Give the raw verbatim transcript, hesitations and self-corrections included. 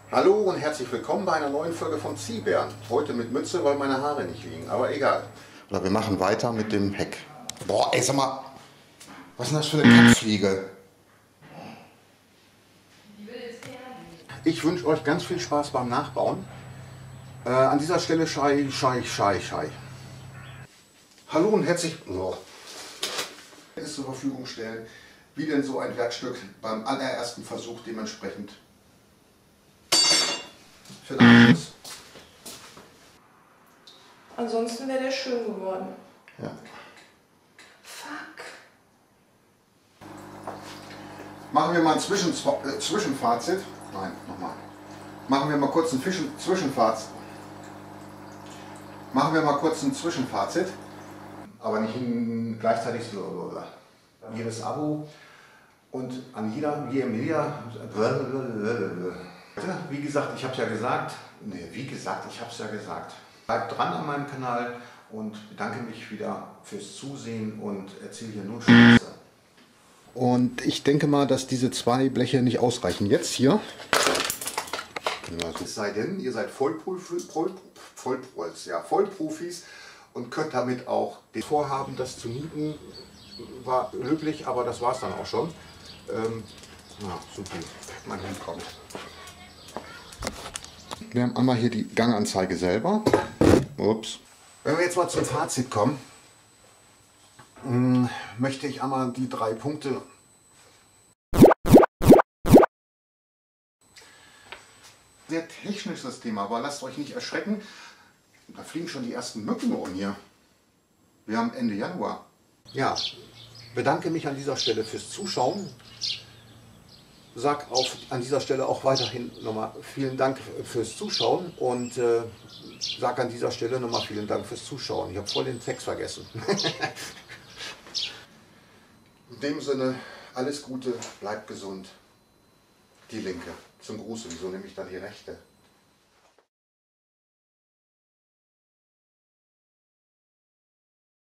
Hallo und herzlich willkommen bei einer neuen Folge vom Ziehbären. Heute mit Mütze, weil meine Haare nicht liegen, aber egal. Oder wir machen weiter mit dem Heck. Boah, ey, sag mal, was ist denn das für eine Kackfliege? Ich wünsche euch ganz viel Spaß beim Nachbauen. Äh, an dieser Stelle Schei, Schei, Schei, Schei. Hallo und herzlich oh. es zur Verfügung stellen, wie denn so ein Werkstück beim allerersten Versuch dementsprechend für den Abschluss. Ansonsten wäre der schön geworden. Ja. Fuck. Machen wir mal ein Zwischen äh, Zwischenfazit. Nein, nochmal. Machen wir mal kurz ein Fischen Zwischenfazit. Machen wir mal kurz ein Zwischenfazit. Aber nicht in, gleichzeitig so. Jedes Abo und an jeder, jeder, wie gesagt, ich habe es ja gesagt, nee, wie gesagt, ich habe es ja gesagt. Bleibt dran an meinem Kanal und bedanke mich wieder fürs Zusehen und erzähle hier nur Scheiße. Und ich denke mal, dass diese zwei Bleche nicht ausreichen. Jetzt hier, es sei denn, ihr seid Vollprofis, Voll, Vollprofis, ja, Vollprofis und könnt damit auch das Vorhaben, das zu nieten, war löblich, aber das war es dann auch schon. Ähm, ja, super, mein Hund kommt. Wir haben einmal hier die Ganganzeige selber. Ups. Wenn wir jetzt mal zum Fazit kommen, mh, möchte ich einmal die drei Punkte sehr technisch das Thema, aber lasst euch nicht erschrecken. Da fliegen schon die ersten Mücken um hier. Wir haben Ende Januar. Ja, bedanke mich an dieser Stelle fürs Zuschauen. Sag auf, an dieser Stelle auch weiterhin nochmal vielen Dank fürs Zuschauen und äh, sag an dieser Stelle nochmal vielen Dank fürs Zuschauen. Ich habe voll den Text vergessen. In dem Sinne, alles Gute, bleibt gesund. Die Linke. Zum Gruß, wieso nehme ich dann die Rechte?